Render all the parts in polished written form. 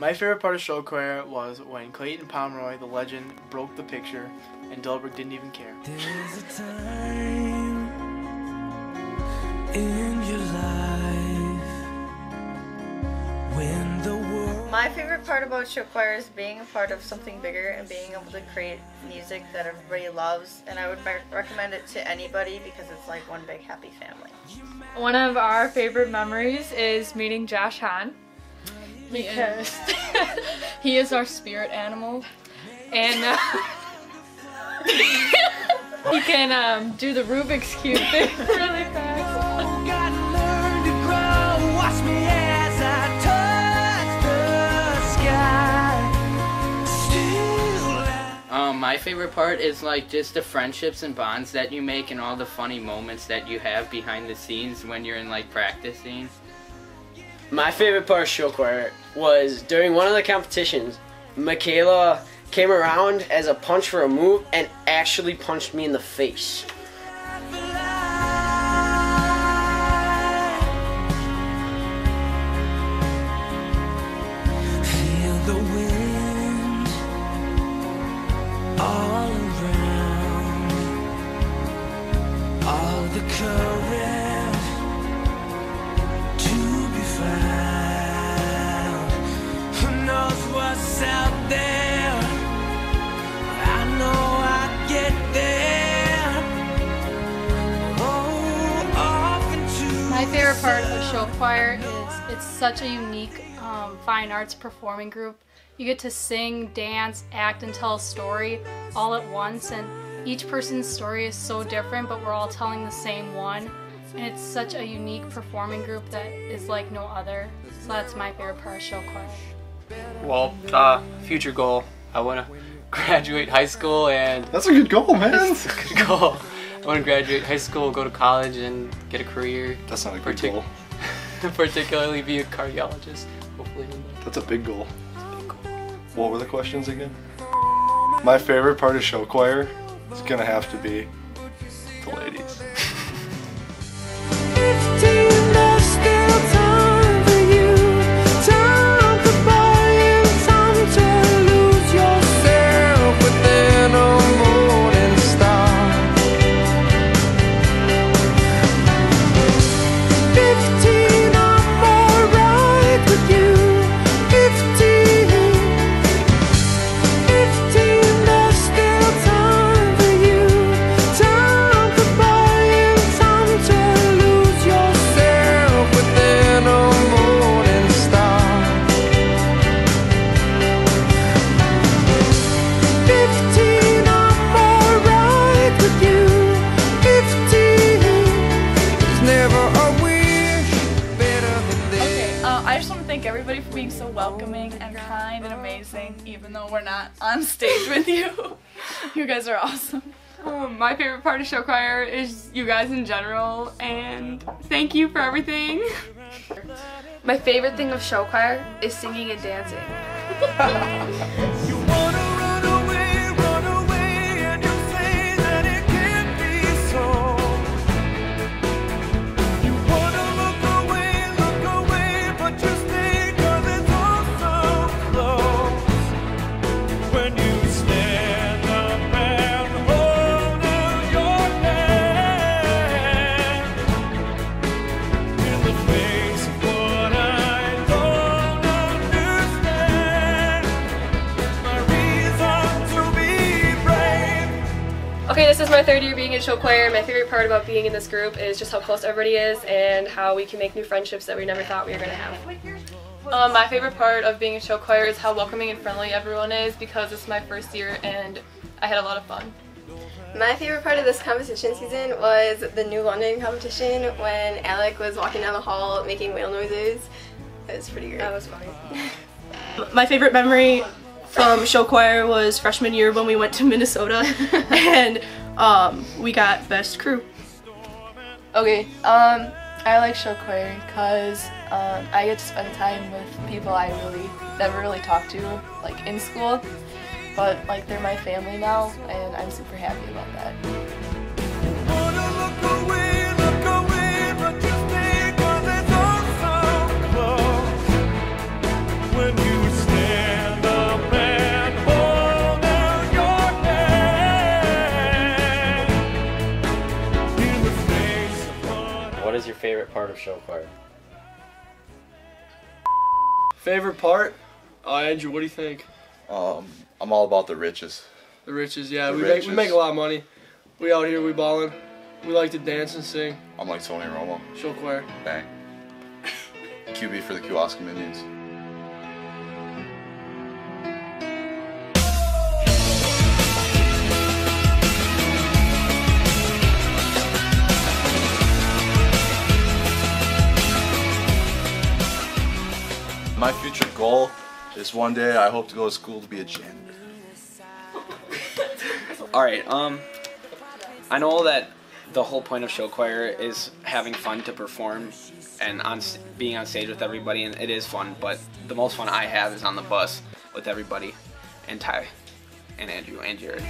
My favorite part of show choir was when Clayton Pomeroy, the legend, broke the picture and Delbert didn't even care. There's a time in your life when the world... My favorite part about show choir is being a part of something bigger and being able to create music that everybody loves, and I would recommend it to anybody because it's like one big happy family. One of our favorite memories is meeting Josh Hahn because he is our spirit animal, and he can do the Rubik's Cube thing really fast. My favorite part is like just the friendships and bonds that you make and all the funny moments that you have behind the scenes when you're in like practicing. My favorite part of show choir was during one of the competitions, Michaela came around as a punch for a move and actually punched me in the face. Feel the wind all around, all the current to be found. Who knows what's out there? I know I get there. Oh, often to My favorite part of show choir is it's such a unique fine arts performing group. You get to sing, dance, act, and tell a story all at once, and each person's story is so different, but we're all telling the same one. And it's such a unique performing group that is like no other. So that's my favorite part of show choir. Well, future goal. I want to graduate high school and... That's a good goal, man. That's a good goal. I want to graduate high school, go to college, and get a career. That's not a good goal. Particularly be a cardiologist, hopefully. That's a big goal. That's a big goal. What were the questions again? My favorite part of show choir is gonna have to be the ladies. I just want to thank everybody for being so welcoming and kind and amazing, even though we're not on stage with you. You guys are awesome. My favorite part of show choir is you guys in general, and thank you for everything. My favorite thing of show choir is singing and dancing. Okay, this is my third year being in show choir. My favorite part about being in this group is just how close everybody is and how we can make new friendships that we never thought we were going to have. My favorite part of being in show choir is how welcoming and friendly everyone is, because it's my first year and I had a lot of fun. My favorite part of this competition season was the New London competition when Alec was walking down the hall making whale noises. It was pretty great. That was funny. My favorite memory from show choir was freshman year when we went to Minnesota and we got best crew. Okay, I like show choir because I get to spend time with people I really never really talked to, like in school, but like they're my family now, and I'm super happy about that. when you stand part of show choir? Favorite part? Andrew, what do you think? I'm all about the riches. The riches, yeah. The We riches. make a lot of money. We out here, we ballin'. We like to dance and sing. I'm like Tony Romo. Show choir. Bang. QB for the Kewaskum Indians. My future goal is one day I hope to go to school to be a janitor. Alright, I know that the whole point of show choir is having fun to perform and being on stage with everybody, and it is fun, but the most fun I have is on the bus with everybody, and Ty, and Andrew, and Jared.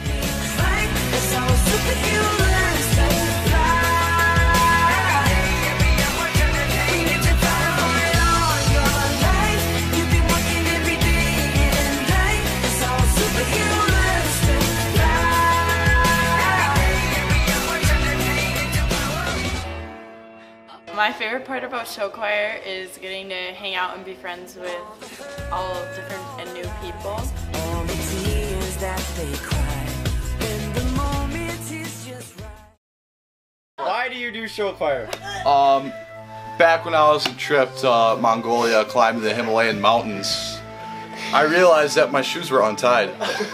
My favorite part about show choir is getting to hang out and be friends with all different and new people. All the tears that they cry when the moment is just right. Why do you do show choir? Back when I was on a trip to Mongolia, climbing the Himalayan mountains, I realized that my shoes were untied.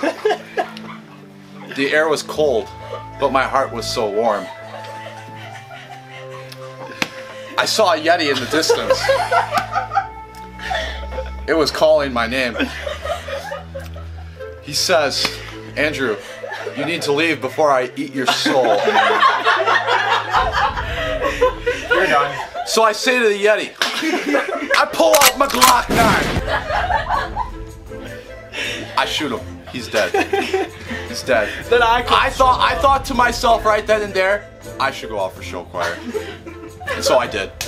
The air was cold, but my heart was so warm. I saw a Yeti in the distance. It was calling my name. He says, Andrew, you need to leave before I eat your soul. You're done. So I say to the Yeti, I pull out my Glock 9. I shoot him. He's dead. He's dead. Then I thought to myself right then and there, I should go out for show choir. And so I did.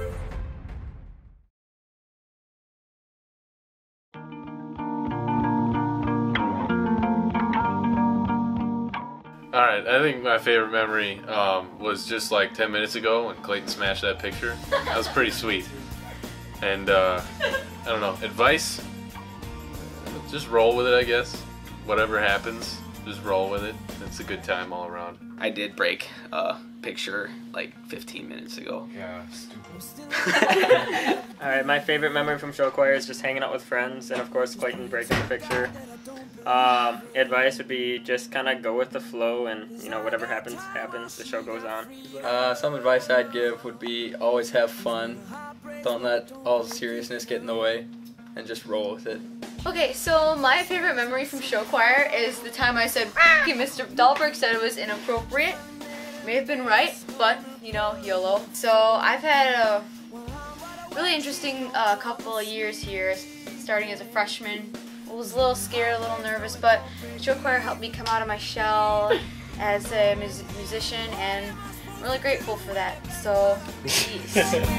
Alright, I think my favorite memory was just like 10 minutes ago when Clayton smashed that picture. That was pretty sweet. And I don't know, advice? Just roll with it, I guess. Whatever happens, just roll with it. It's a good time all around. I did break a picture like 15 minutes ago. Yeah, stupid. Alright, my favorite memory from show choir is just hanging out with friends, and of course Clayton breaking the picture. Advice would be just kind of go with the flow, and you know, whatever happens, happens. The show goes on. Some advice I'd give would be always have fun. Don't let all the seriousness get in the way, and just roll with it. Okay, so my favorite memory from show choir is the time I said, okay, Mr. Dahlberg said it was inappropriate. May have been right, but, you know, YOLO. So I've had a really interesting couple of years here, starting as a freshman. I was a little scared, a little nervous, but show choir helped me come out of my shell as a musician, and I'm really grateful for that. So, peace.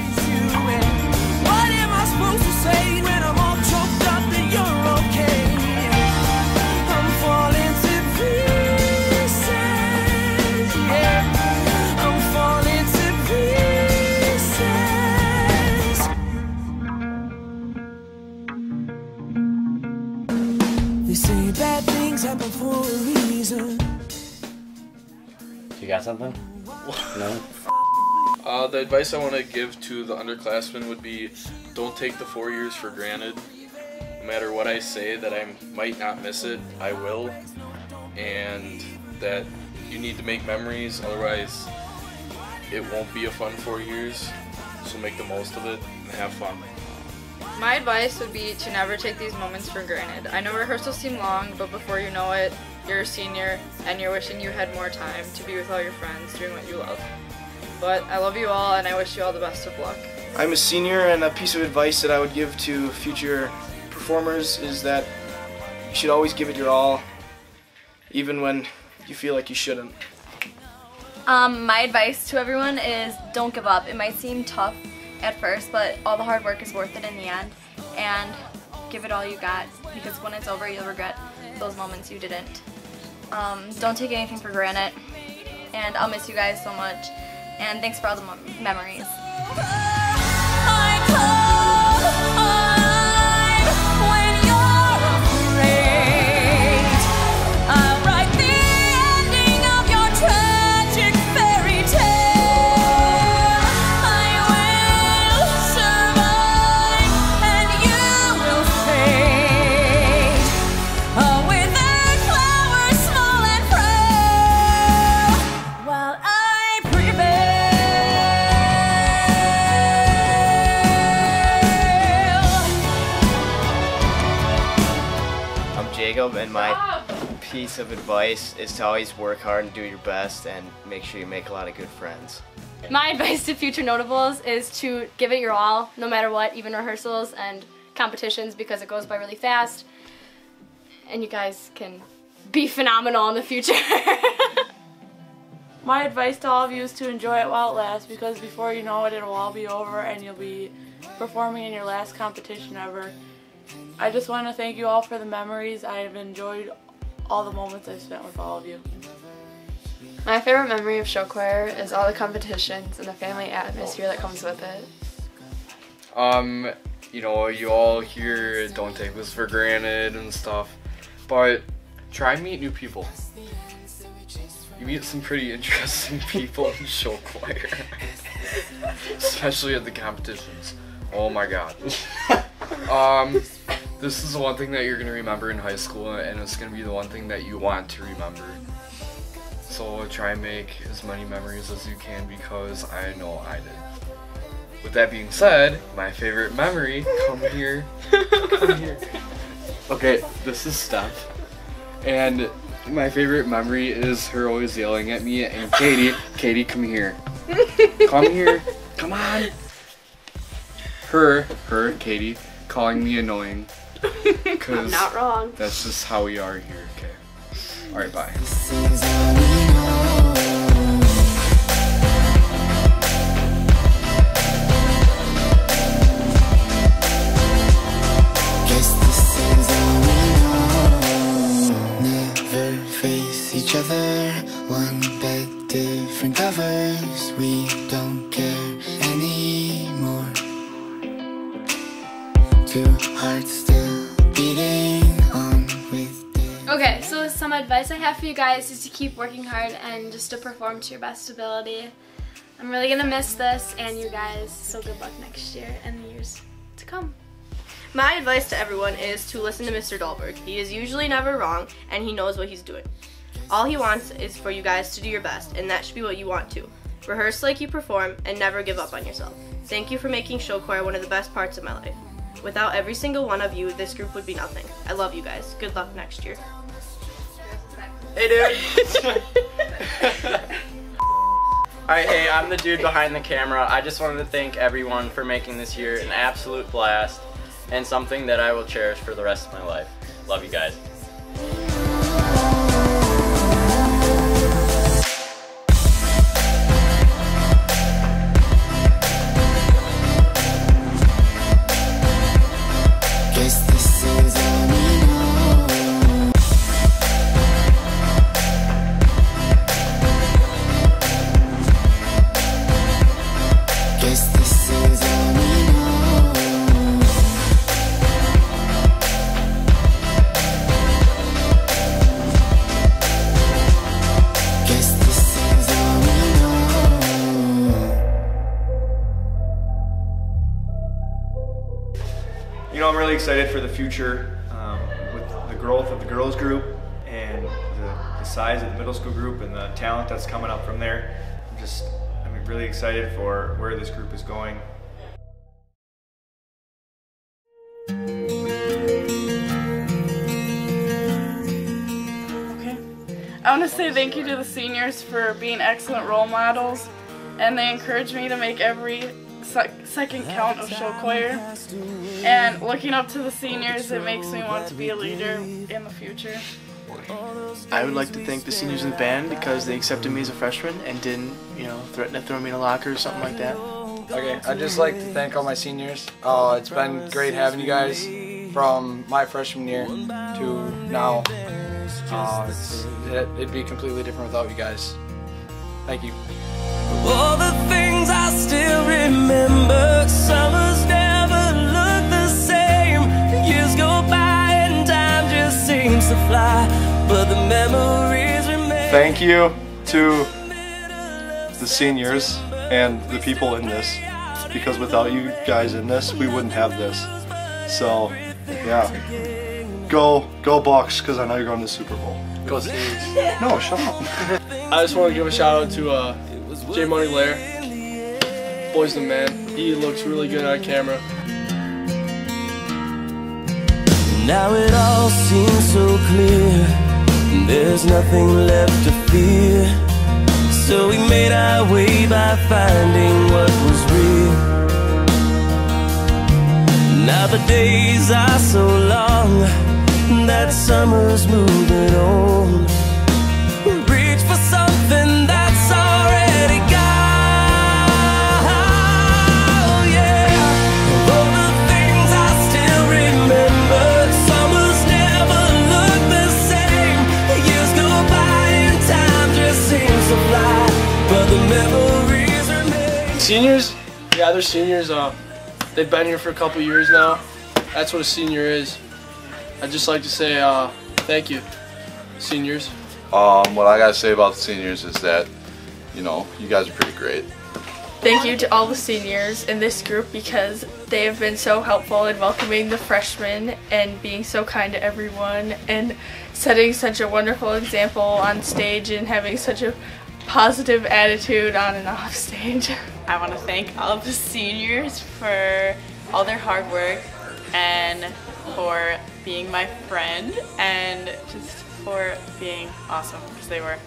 What am I supposed to say when I'm all choked up and you're okay? I'm falling to pieces, yeah. I'm falling to pieces. They say bad things happen for a reason. You got something? No? The advice I want to give to the underclassmen would be, don't take the 4 years for granted. No matter what I say that I might not miss it, I will. And that you need to make memories, otherwise it won't be a fun 4 years. So make the most of it and have fun. My advice would be to never take these moments for granted. I know rehearsals seem long, but before you know it, you're a senior and you're wishing you had more time to be with all your friends doing what you love. But I love you all, and I wish you all the best of luck. I'm a senior, and a piece of advice that I would give to future performers is that you should always give it your all, even when you feel like you shouldn't. My advice to everyone is don't give up. It might seem tough at first, but all the hard work is worth it in the end. And give it all you got, because when it's over, you'll regret those moments you didn't. Don't take anything for granted, and I'll miss you guys so much. And thanks for all the memories. And my piece of advice is to always work hard and do your best and make sure you make a lot of good friends. My advice to future notables is to give it your all, no matter what, even rehearsals and competitions, because it goes by really fast. And you guys can be phenomenal in the future. My advice to all of you is to enjoy it while it lasts, because before you know it, it'll all be over and you'll be performing in your last competition ever. I just want to thank you all for the memories. I have enjoyed all the moments I've spent with all of you. My favorite memory of show choir is all the competitions and the family atmosphere that comes with it. You know, you all here don't take this for granted and stuff, but try and meet new people. You meet some pretty interesting people in show choir, especially at the competitions. Oh my god. This is the one thing that you're going to remember in high school, and it's going to be the one thing that you want to remember. So try and make as many memories as you can, because I know I did. With that being said, my favorite memory, come here. Okay, this is Steph, and my favorite memory is her always yelling at me, and Katie, come here. Come here, come on. Her, Katie, calling me annoying. I'm not wrong. That's just how we are here, okay? Alright, bye. Never face each other, one bed, different covers. We don't care anymore. Two hearts still beating on with. Okay, so some advice I have for you guys is to keep working hard and just to perform to your best ability. I'm really gonna miss this and you guys, so good luck next year and the years to come. My advice to everyone is to listen to Mr. Dahlberg. He is usually never wrong, and he knows what he's doing. All he wants is for you guys to do your best, and that should be what you want to. Rehearse like you perform, and never give up on yourself. Thank you for making show choir one of the best parts of my life. Without every single one of you, this group would be nothing. I love you guys. Good luck next year. Hey, dude. Alright, hey, I'm the dude behind the camera. I just wanted to thank everyone for making this year an absolute blast and something that I will cherish for the rest of my life. Love you guys. Guess this is all we know. Guess this is all we know. Guess this is all we know. You know, I'm really excited for the future with the growth of the girls group and the size of the middle school group and the talent that's coming up from there. I'm really excited for where this group is going. I want to say thank you to the seniors for being excellent role models, and they encourage me to make every second count of show choir. And looking up to the seniors, it makes me want to be a leader in the future. I would like to thank the seniors in the band because they accepted me as a freshman and didn't, threaten to throw me in a locker or something like that. Okay, I'd just like to thank all my seniors. It's been great having you guys from my freshman year to now. It'd be completely different without you guys. Thank you. All the things I still remember. Summers never look the same. Years go by and time just seems to fly, but the memories remain. Thank you to the seniors and the people in this, because without you guys in this, we wouldn't have this. So, yeah. Go Bucks, because I know you're going to the Super Bowl. Go Saints. No, shut up. I just want to give a shout out to J Money Lair. Boy's the man. He looks really good on camera. Now it all seems so clear. There's nothing left to fear. So we made our way by finding what was real. Now the days are so long, that summer's moving on. Reach for something that's already gone. Oh yeah, all the things I still remember. Summers never look the same. Years go by and time just seems to fly, but the memories remain. Seniors? Yeah, they're seniors. They've been here for a couple years now. That's what a senior is. I'd just like to say thank you, seniors. What I gotta say about the seniors is that, you know, you guys are pretty great. Thank you to all the seniors in this group because they have been so helpful in welcoming the freshmen and being so kind to everyone and setting such a wonderful example on stage and having such a positive attitude on and off stage. I want to thank all of the seniors for all their hard work and for being my friend and just for being awesome, because they were.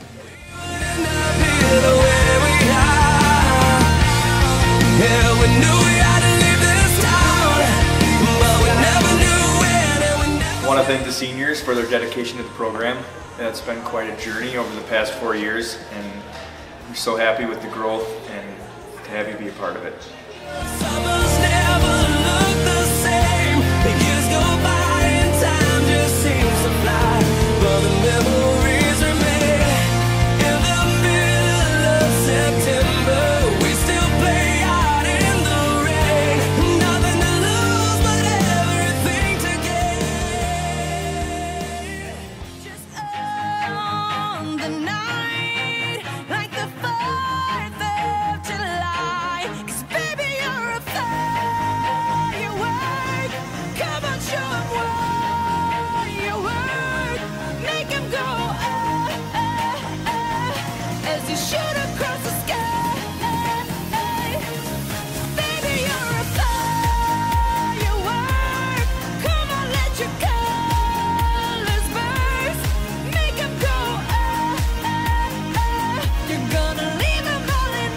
I want to thank the seniors for their dedication to the program. It's been quite a journey over the past 4 years, and we're so happy with the growth and to have you be a part of it. Summers never look the same. Years go by and time just seems to fly, but the memories remain. In the middle of September, we still play out in the rain. Nothing to lose but everything to gain. Just on the night, like the 4th of July. 'Cause baby, you're a firework. Come on, show 'em what you work. Make 'em go as you shoot across the sky. Baby, you're a firework. Come on, let your colors burst. Make 'em go you're gonna leave 'em all in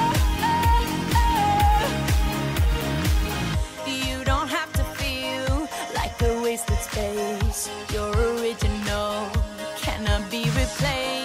You don't have to feel like a wasted space. You're original, cannot be replaced.